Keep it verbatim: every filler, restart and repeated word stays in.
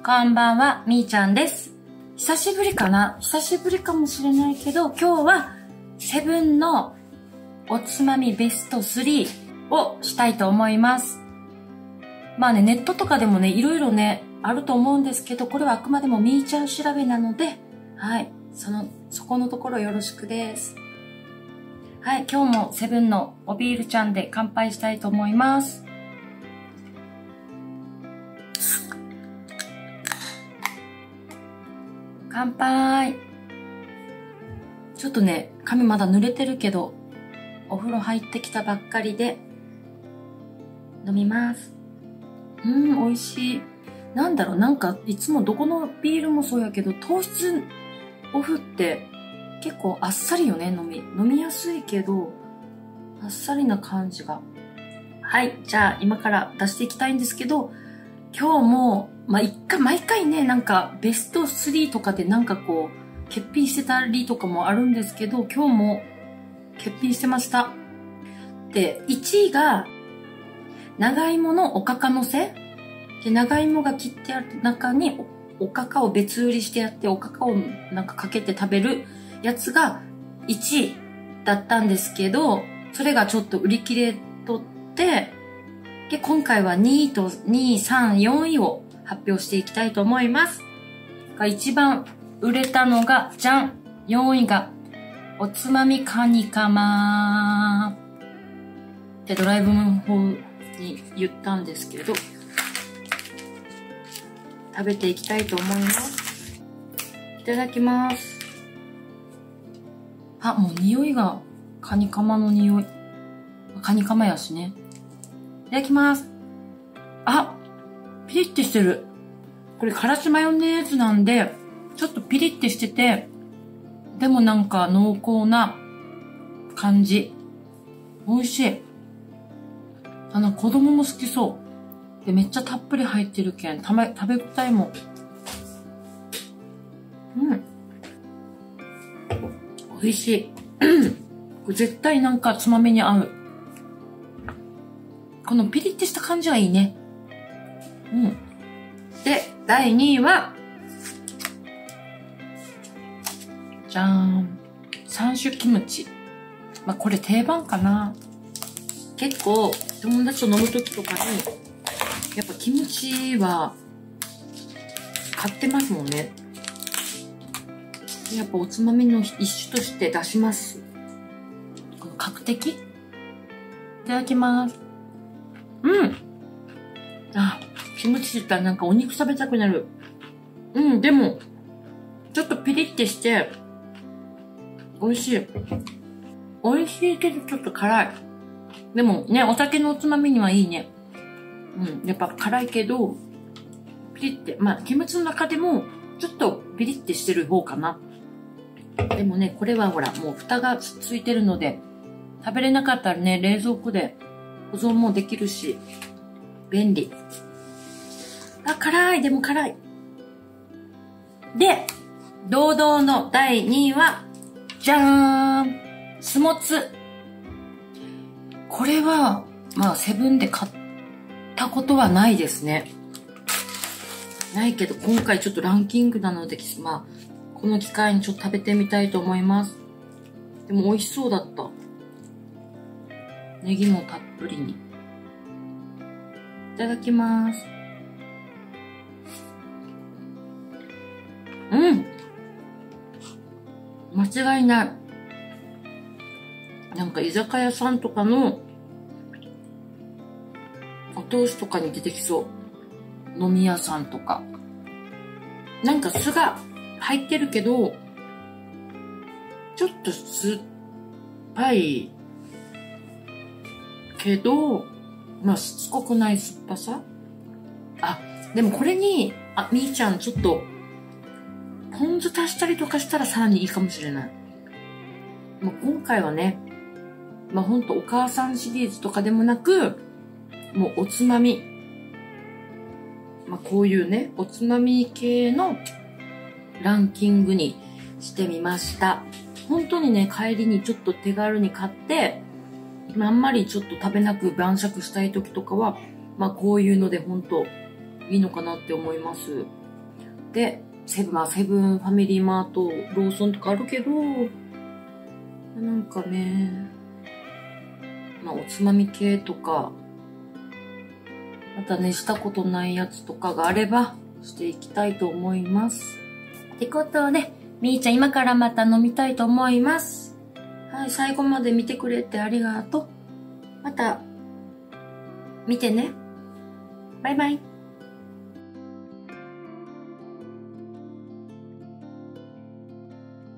こんばんは、みーちゃんです。久しぶりかな久しぶりかもしれないけど、今日はセブンのおつまみベストスリーをしたいと思います。まあね、ネットとかでもね、いろいろね、あると思うんですけど、これはあくまでもみーちゃん調べなので、はい、その、そこのところよろしくです。はい、今日もセブンのおビールちゃんで乾杯したいと思います。乾杯。ちょっとね、髪まだ濡れてるけど、お風呂入ってきたばっかりで、飲みます。うん、美味しい。なんだろう、なんか、いつもどこのビールもそうやけど、糖質オフって結構あっさりよね、飲み。飲みやすいけど、あっさりな感じが。はい、じゃあ今から出していきたいんですけど、今日も、まあ、一回、毎回ね、なんか、ベストスリーとかでなんかこう、欠品してたりとかもあるんですけど、今日も欠品してました。で、いちいが、長芋のおかかのせ。で、長芋が切ってある中にお、おかかを別売りしてやって、おかかをなんかかけて食べるやつがいちいだったんですけど、それがちょっと売り切れとって、で、今回はにいとにい、さんい、よんいを発表していきたいと思います。が一番売れたのが、じゃん !よんいが、おつまみカニカマってドライブの方に言ったんですけど、食べていきたいと思います。いただきます。あ、もう匂いがカニカマの匂い。カニカマやしね。いただきます。あ、ピリッてしてる。これからしマヨネーズなんで、ちょっとピリッてしてて、でもなんか濃厚な感じ。美味しい。あの、子供も好きそう。で、めっちゃたっぷり入ってるけん、ため、食べ応えも。うん。美味しい。これ絶対なんかつまみに合う。このピリッてした感じはいいね。うん。で、だいにいは、じゃーん。山椒キムチ。まあ、これ定番かな。結構、友達と飲むときとかに、やっぱキムチは、買ってますもんね。やっぱおつまみの一種として出します。この角的。いただきます。うん。あ、キムチって言ったらなんかお肉食べたくなる。うん、でも、ちょっとピリッてして、美味しい。美味しいけどちょっと辛い。でもね、お酒のおつまみにはいいね。うん、やっぱ辛いけど、ピリッて、まあ、キムチの中でも、ちょっとピリッてしてる方かな。でもね、これはほら、もう蓋がついてるので、食べれなかったらね、冷蔵庫で保存もできるし、便利。あ、辛い、でも辛い。で、堂々のだいにいは、じゃーんスモツ。これは、まあ、セブンで買ったことはないですね。ないけど、今回ちょっとランキングなので、まあ、この機会にちょっと食べてみたいと思います。でも美味しそうだった。ネギもたっぷりに。いただきます。うん。間違いない。なんか居酒屋さんとかのお通しとかに出てきそう。飲み屋さんとか。なんか酢が入ってるけど、ちょっと酸っぱいけど、まあしつこくない酸っぱさ。あ、でもこれに、あ、みーちゃんちょっと、ポン酢足したりとかしたらさらにいいかもしれない。まあ、今回はね、まあ、ほんとお母さんシリーズとかでもなく、もうおつまみ。まあ、こういうね、おつまみ系のランキングにしてみました。本当にね、帰りにちょっと手軽に買って、あんまりちょっと食べなく晩酌したい時とかは、まあこういうので本当いいのかなって思います。 で、セブン、まあセブン、ファミリーマート、ローソンとかあるけど、なんかね、まあおつまみ系とか、またね、したことないやつとかがあれば、していきたいと思います。ってことで、みーちゃん今からまた飲みたいと思います。はい、最後まで見てくれてありがとう。また、見てね。バイバイ。